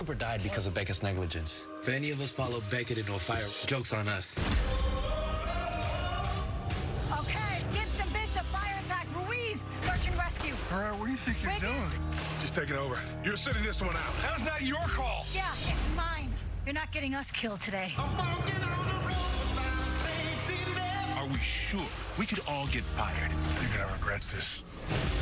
Cooper died because of Beckett's negligence. If any of us follow Beckett into a fire, joke's on us. Okay, Gibson, Bishop, fire attack, Ruiz, search and rescue. Herrera, what do you think you're doing? Just take it over. You're sitting this one out. That's not your call. Yeah, it's mine. You're not getting us killed today. Are we sure? We could all get fired. You're gonna regret this.